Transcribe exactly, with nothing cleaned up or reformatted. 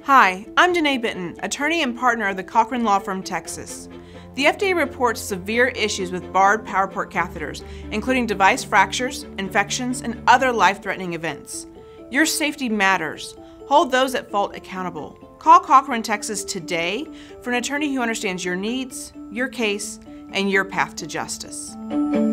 Hi, I'm Danae attorney and partner of the Cochran law firm, Texas. The F D A reports severe issues with barred power port catheters, including device fractures, infections, and other life-threatening events. Your safety matters. Hold those at fault accountable. Call Cochran, Texas today for an attorney who understands your needs, your case, and your path to justice.